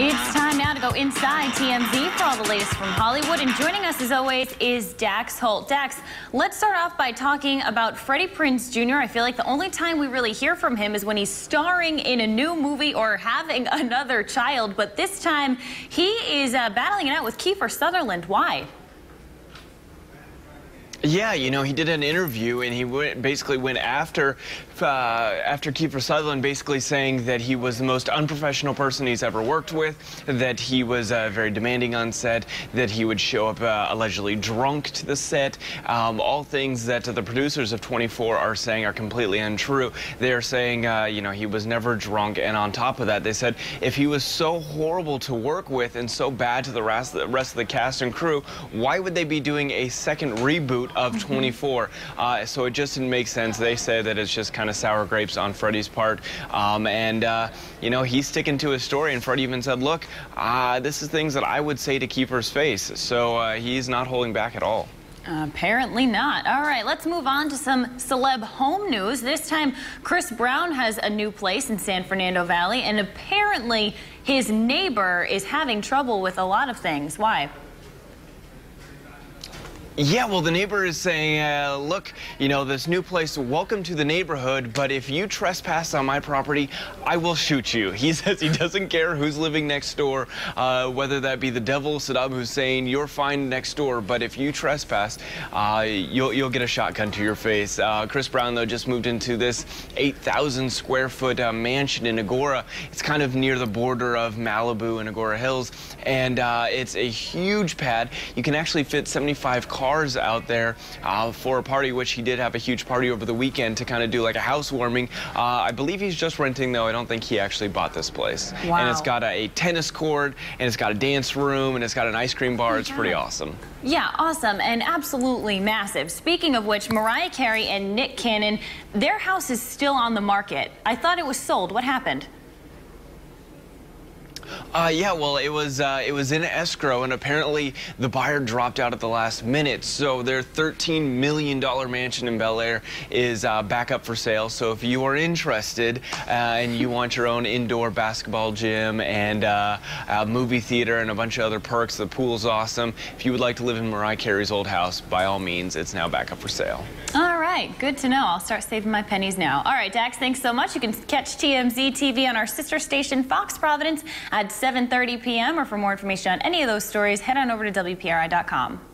It's time now to go inside TMZ for all the latest from Hollywood. And joining us, as always, is Dax Holt. Dax, let's start off by talking about Freddie Prinze Jr. I feel like the only time we really hear from him is when he's starring in a new movie or having another child. But this time, he is battling it out with Kiefer Sutherland. Why? Yeah, you know, he did an interview and he basically went after Kiefer Sutherland, basically saying that he was the most unprofessional person he's ever worked with, that he was very demanding on set, that he would show up allegedly drunk to the set, all things that the producers of 24 are saying are completely untrue. They're saying, you know, he was never drunk, and on top of that, they said if he was so horrible to work with and so bad to the rest of the cast and crew, why would they be doing a second reboot of 24? So it just didn't make sense. They say that it's just kind of sour grapes on Freddie's part, you know, he's sticking to his story, and Freddie even said, look, this is things that I would say to Kiefer's face, so he's not holding back at all. Apparently not. All right, let's move on to some celeb home news. This time, Chris Brown has a new place in San Fernando Valley, and apparently his neighbor is having trouble with a lot of things. Why? Yeah, well, the neighbor is saying, look, you know, this new place, welcome to the neighborhood, but if you trespass on my property, I will shoot you. He says he doesn't care who's living next door, whether that be the devil, Saddam Hussein, you're fine next door, but if you trespass, you'll get a shotgun to your face. Chris Brown, though, just moved into this 8,000 square foot mansion in Agora. It's kind of near the border of Malibu and Agora Hills, and it's a huge pad. You can actually fit 75 cars out there for a party, which he did have a huge party over the weekend to kind of do like a housewarming. I believe he's just renting, though. I don't think he actually bought this place. Wow. And it's got a tennis court, and it's got a dance room, and it's got an ice cream bar. It's pretty awesome. Yeah, awesome, and absolutely massive. Speaking of which, Mariah Carey and Nick Cannon, their house is still on the market. I thought it was sold. What happened? Yeah, well, it was in escrow, and apparently the buyer dropped out at the last minute. So their $13 million mansion in Bel Air is back up for sale. So if you are interested and you want your own indoor basketball gym and a movie theater and a bunch of other perks, the pool's awesome. If you would like to live in Mariah Carey's old house, by all means, it's now back up for sale. All right, good to know. I'll start saving my pennies now. All right, Dax, thanks so much. You can catch TMZ TV on our sister station, Fox Providence, at 7:30 p.m. or for more information on any of those stories, head on over to WPRI.com.